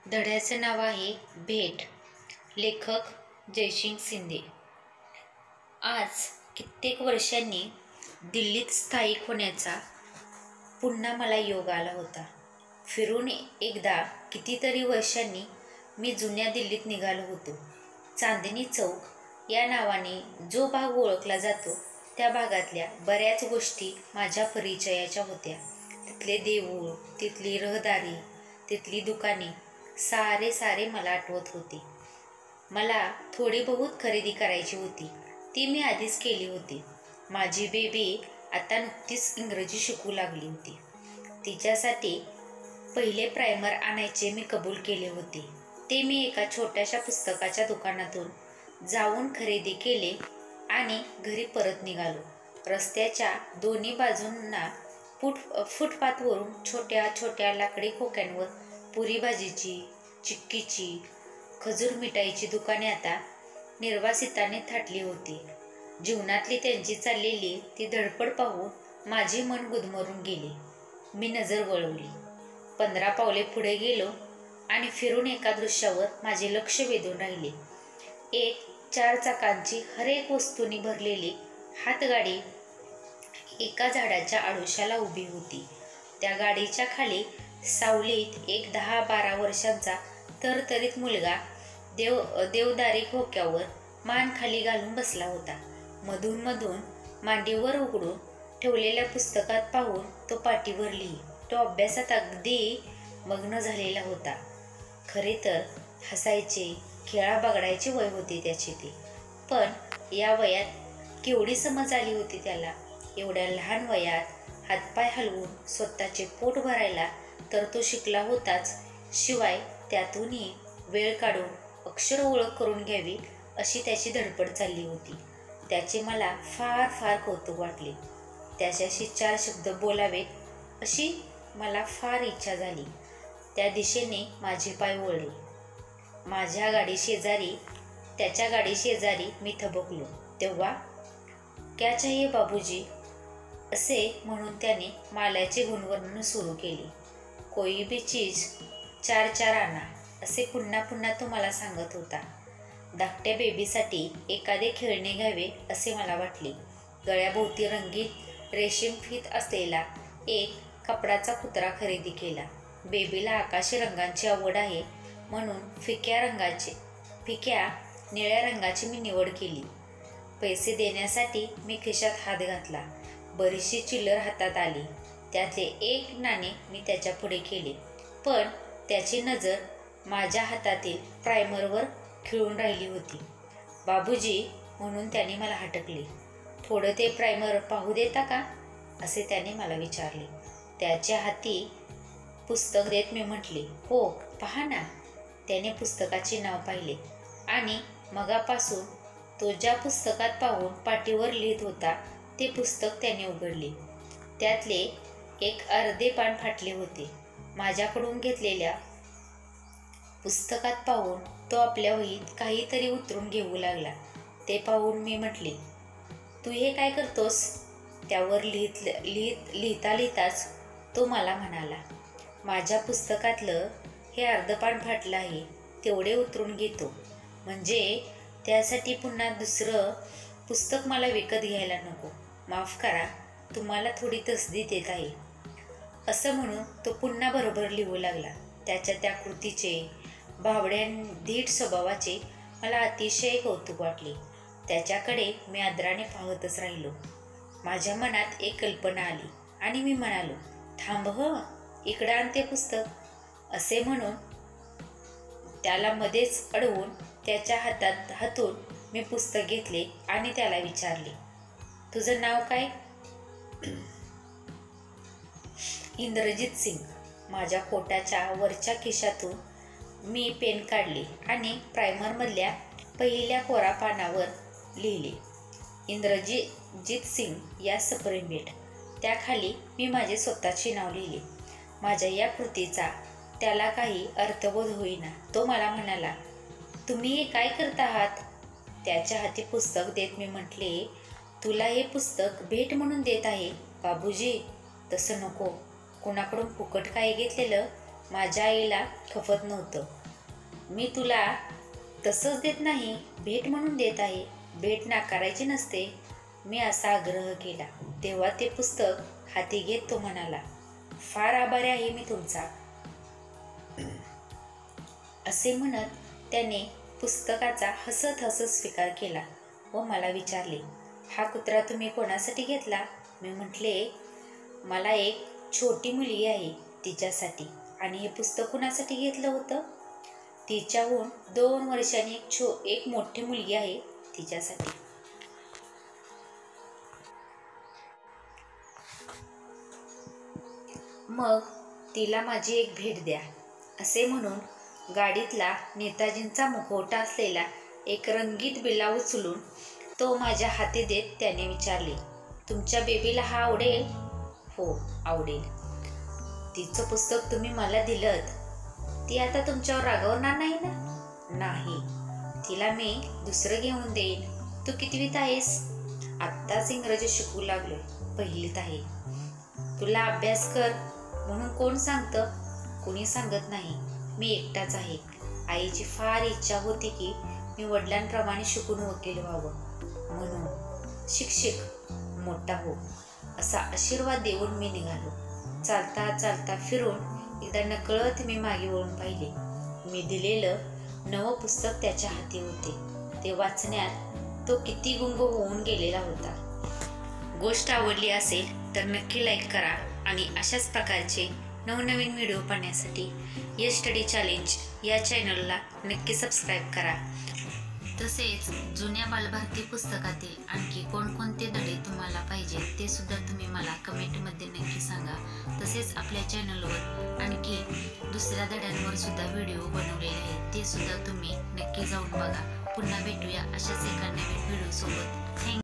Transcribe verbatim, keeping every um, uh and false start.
धड्याचं नाव आहे भेट. लेखक जयसिंग शिंदे. आज कित्येक वर्षांनी दिल्लीत स्थायिक होण्याचा पुन्हा मला योग आला होता. फिरून एकदा कितीतरी वर्षांनी मी जुन्या दिल्लीत निघालो होतो. चांदणी चौक या नावाने जो भाग ओळखला जातो त्या भागातल्या बऱ्याच गोष्टी माझ्या परिचयाच्या होत्या. तिथले देऊळ, तिथली रहदारी, तिथली दुकाने सारे सारे मला आठवत होते. मला थोडी बहुत खरेदी करायची होती, ती मी आधीच केली होती. माझी बेबी आता नुकतीच इंग्रजी शिकू लागली होती. तिच्यासाठी पहिले प्रायमर आणायचे मी कबूल केले होते. ते मी एका छोट्याशा पुस्तकाच्या दुकानातून जाऊन खरेदी केले आणि घरी परत निघालो. रस्त्याच्या दोन्ही बाजूंना फुट फुटपाथवरून छोट्या छोट्या लाकडी खोक्यांवर पुरी भाजीची, चिक्कीची, खजूर मिठाईची दुकाने आता निर्वासिताने थाटली होती. जीवनातली त्यांची चाललेली ती धडपड पाहून माझे मन गुदमरून गेले. मी नजर वळवली. पंधरा पावले पुढे गेलो आणि फिरून एका दृश्यावर माझे लक्ष वेधून राहिले. एक चार चाकांची हरेक वस्तूंनी भरलेली हातगाडी एका झाडाच्या आडोशाला उभी होती. त्या गाडीच्या खाली सावलीत एक दहा बारा वर्षांचा तरतरीत मुलगा देव देवदारी खोक्यावर मान खाली घालून बसला होता. मधून मधून मांडीवर उघडून ठेवलेल्या पुस्तकात पाहून तो पाटीवर लिही. तो अभ्यासात अगदी मग्न झालेला होता. खरे तर हसायचे, खेळा बागडायचे वय होते त्याचे ते. पण या वयात केवढी समज आली होती त्याला. एवढ्या लहान वयात हातपाय हलवून स्वतःचे पोट भरायला तर तो शिकला होताच, शिवाय त्यातूनही वेळ काढून अक्षर ओळख करून घ्यावी अशी त्याची धडपड चालली होती. त्याचे मला फार फार कौतुक वाटले. त्याच्याशी चार शब्द बोलावेत अशी मला फार इच्छा झाली. त्या दिशेने माझे पाय वळले. माझ्या गाडी शेजारी त्याच्या गाडी शेजारी मी थबकलो. तेव्हा क्या चाहिए बाबूजी असे म्हणून त्याने मालाचे गुणवर्णन सुरू केले. कोई भी चीज चार चार आणा असे पुन्हा पुन्हा तो मला सांगत होता. धाकट्या बेबीसाठी एखादे खेळणे घ्यावे असे मला वाटले. गळ्याभोवती रंगीत रेशीम फीत असलेला एक कपडाचा कुत्रा खरेदी केला. बेबीला आकाशी रंगांची आवड आहे म्हणून फिक्या रंगाचे फिक्या निळ्या रंगाची मी निवड केली. पैसे देण्यासाठी मी खिशात हात घातला. बरीचशी चिल्लर हातात आली. त्यातले एक नाणे मी त्याच्या पुढे केले, पण त्याची नजर माझ्या हातातील प्रायमरवर खिळून राहिली होती. बाबूजी म्हणून त्याने मला हटकले. थोडं ते प्रायमर पाहू देता का असे त्याने मला विचारले. त्याच्या हाती पुस्तक देत मी म्हटले, हो पहा ना. त्याने पुस्तकाचे नाव पाहिले आणि मगापासून तो ज्या पुस्तकात पाहून पाटीवर लिहित होता ते पुस्तक त्याने उघडले. त्यातले एक अर्धे पान फाटले होते. माझ्याकडून घेतलेल्या पुस्तकात पाहून तो आपल्या वहीत काहीतरी उतरून घेऊ लागला. ते पाहून मी म्हटले, तू हे काय करतोस? त्यावर लिहित लिहित लिहिता लिहिताच तो मला म्हणाला, माझ्या पुस्तकातलं हे अर्धपान फाटलं आहे, तेवढे उतरून घेतो. म्हणजे त्यासाठी पुन्हा दुसरं पुस्तक मला विकत घ्यायला नको. माफ करा, तुम्हाला थोडी तसदी देत आहे. असं म्हणून तो पुन्हा बरोबर लिहू लागला. त्याच्या त्या कृतीचे, भाबड्याधीट स्वभावाचे मला अतिशय कौतुक वाटले. त्याच्याकडे मी आदराने पाहतच राहिलो. माझ्या मनात एक कल्पना आली आणि मी म्हणालो, थांब ह, इकडं आण ते पुस्तक. असे म्हणून त्याला मध्येच अडवून त्याच्या हातात हातून मी पुस्तक घेतले आणि त्याला विचारले, तुझं नाव काय? इंद्रजित सिंग. माझ्या कोटाच्या वरच्या खिशातून मी पेन काढले आणि प्रायमरमधल्या पहिल्या कोरा पानावर लिहिले, इंद्रजित सिंग या सप्रेमेट. त्याखाली मी माझे स्वतःचे नाव लिहिले. माझ्या या कृतीचा त्याला काही अर्थबोध होईना. तो मला म्हणाला, तुम्ही हे काय करत आहात? त्याच्या हाती पुस्तक देत मी म्हटले, तुला हे पुस्तक भेट म्हणून देत आहे बाबूजी. तसं नको. कुणाकडून फुकट काही घेतलेलं माझ्या आईला खपत नव्हतं. मी तुला तसंच देत नाही, भेट म्हणून देत आहे. भेट नाकारायची नसते. मी असा आग्रह केला. तेव्हा ते पुस्तक हाती घेत तो म्हणाला, फार आभारी आहे मी तुमचा. असे म्हणत त्याने पुस्तकाचा हसत हसत स्वीकार केला व मला विचारले, हा कुत्रा तुम्ही कोणासाठी घेतला? मी म्हटले, मला एक छोटी मुलगी आहे तिच्यासाठी. आणि हे पुस्तक कुणासाठी घेतलं होतं? तिच्याहून दोन वर्षांनी एक छो एक मोठी मुलगी आहे तिच्यासाठी. मग तिला माझी एक भेट द्या. असे म्हणून गाडीतला नेताजींचा मुखवटा असलेला एक रंगीत बिल्ला उचलून तो माझ्या हाती देत त्याने विचारले, तुमच्या बेबीला हा आवडेल? हो, आवडेल. तिचं पुस्तक तुम्ही मला दिलंत, ती आता तुमच्यावर रागावणार नाही ना? नाही. तिला मी दुसरं घेऊन देईन. तू कितवीत आहेस? आत्ताच इंग्रजी शिकू लागलोय, पहिलीत आहे. तुला अभ्यास कर म्हणून कोण सांगतं? कोणी सांगत नाही. मी एकटाच आहे. आईची फार इच्छा होती की मी वडिलांप्रमाणे शिकून वकील व्हावं, म्हणून शिक्षक मोठा हो असा आशीर्वाद देऊन मी निघालो. चालता चालता फिरून एकदा नकळत मी मागे वळून पाहिले. मी दिलेलं नवं पुस्तक त्याच्या हाती होते. ते वाचण्यात तो किती गुंग होऊन गेलेला होता. गोष्ट आवडली असेल तर नक्की लाईक करा आणि अशाच प्रकारचे नवनवीन व्हिडिओ पाहण्यासाठी यश स्टडी चॅलेंज या चॅनलला नक्की सबस्क्राईब करा. तसेच जुन्या बालभारती पुस्तकातील आणखी कोणकोणते धडे तुम्हाला पाहिजे ते सुद्धा तुम्ही मला कमेंटमध्ये नक्की सांगा. तसेच आपल्या चॅनलवर आणखी दुसऱ्या धड्यांवर सुद्धा व्हिडिओ बनवलेले आहेत, ते सुद्धा तुम्ही नक्की जाऊन बघा. पुन्हा भेटूया अशाच एका नवीन व्हिडिओ सोबत. थँक्यू.